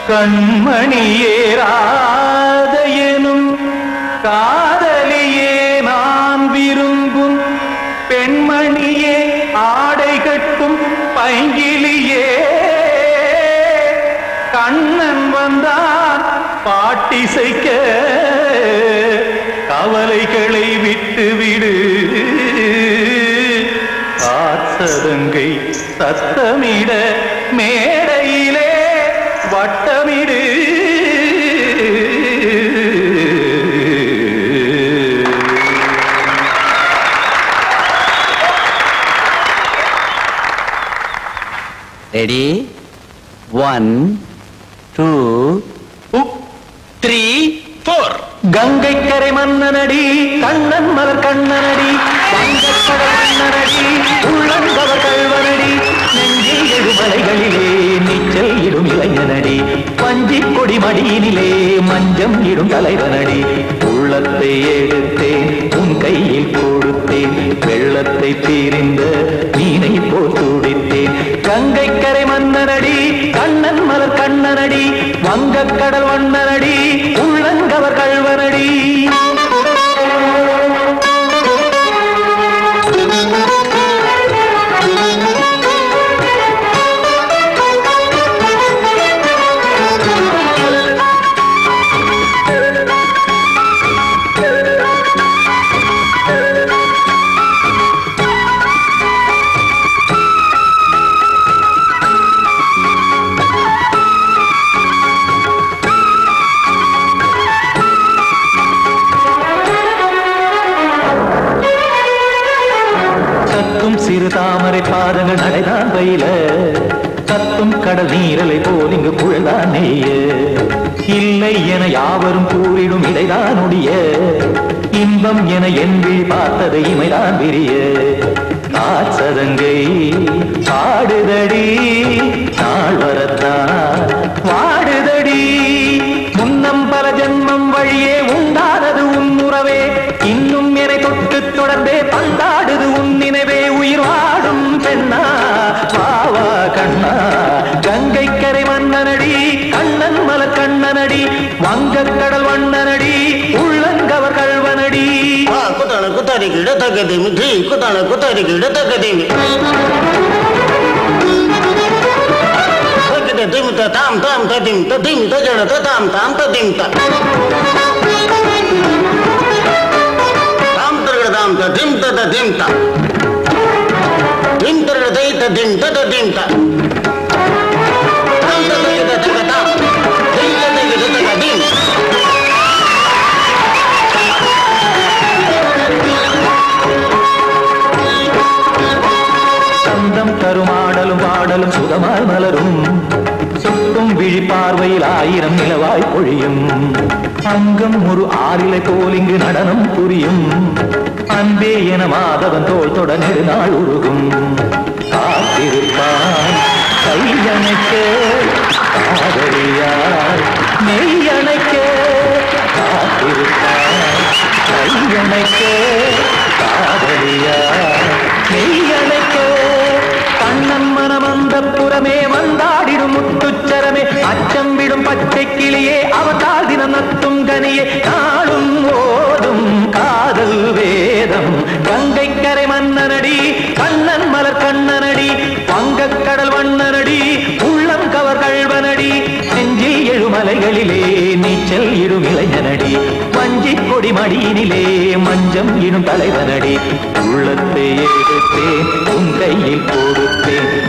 கண்மணியேராதையனும் காதலியே நான் விரும்பும் பெண்மணியே ஆடை கட்டும் பைங்கிலியே கண்ணன் வந்தான் பாட்டிசைக்க கவலைகளை விட்டுவிடு காசதங்கை சத்தமிட மேடையிலே வட்டமிடு ரெடி 1 2 3 4 கங்கை கரை மன்னனடி கண்ணன் மலர் கண்ணனடி வங்கக்கடல் மன்னனடி உள்ளங்கவ கல்வனடி நெஞ்சில் எழுமலைகளிலே நீச்சல் இடும் இளைஞனடி பஞ்சி கொடி மடியினிலே மஞ்சம் இடும் தலைவனடி உள்ளத்தை எடுத்தேன் உன் கையில் கொடுத்தேன் வெள்ளத்தை தீரிந்த மீனை போல் துடித்தேன் கங்கை கரை மன்னனடி கண்ணன் மலர் கண்ணனடி வங்கக்கடல் வண்ணனடி உள்ளங்கவர் கல்வனடி சிறு தாமரை பாதங்கள் நடைதான் பயில கத்தும் கடல் நீரலை போல் இங்கு குழல்தான் நெய்ய இல்லை என யாவரும் கூறிடும் இடைதான் உடைய இன்பம் என என்பி பார்த்தது இமைதான் விரிய காசதங்கை பாடுதடி நாள் வரத்தான் வாடுதடி முன்னம் பல ஜென்மம் வழியே உண்டானது உன் உறவே இன்னும் என்னை தொட்டு தொடர்ந்தே பந்தாடுது உன் நினைவே உயிர் வாடும் பெண்ணா பாவா கண்ணா கங்கை கரை மன்னனடி கண்ணன் மலர் கண்ணனடி வங்கக்கடல் வண்ணனடி உள்ளங்கவர் கல்வனடி குத்தான குத்தாரி கிட தகதிமி தி குத்தான குத்தாரி கிட தகதிமி ததிம் தாம் தாம் ததிம் ததிம் தஜன தாம் தாம் ததிம் தாம் தாம் ததிம் ததிம் தாம் திம் தரதை ததிம் ததிம் தாம் தாம் ததிம் ததிம் தாம் திம் ததிம் ததிம் சந்தம் கருமாடலும் பாடலும் சுகமாய் மலரும் சுட்டும் விழி பார்வையில் ஆயிரம் நிலவாய் பொழியும் அங்கம் ஒரு ஆறிலை போல் இங்கு நடனம் புரியும் அன்பே என மாதவன் தோள் தொட நெடுநாள் உருகும் காத்திருப்பான் கையணைக்க காதலியார் மெய்யணைக்க காத்திருப்பான் கையணைக்க காதலியார் மெய்யணைக்க கண்ணன் மனமந்த புறமே வந்தாடிடும் முத்துச்சரமே அச்சம் விடும் பச்சை கிளியே அவதால் தினம் நத்தும் கனியே நாளும் ஓதும் காதல் வேதம் கங்கை கரை மன்னனடி கண்ணன் மலர் கண்ணனடி வங்கக்கடல் வண்ணனடி உள்ளம் கவர் கல்வனடி நெஞ்சில் எழுமலைகளிலே நீச்சல் இடும் இளைஞனடி பஞ்சி கொடி மடியினிலே மஞ்சம் இடும் தலைவனடி உள்ளத்தை எடுத்தேன் உன் கையில் கொடுத்தேன்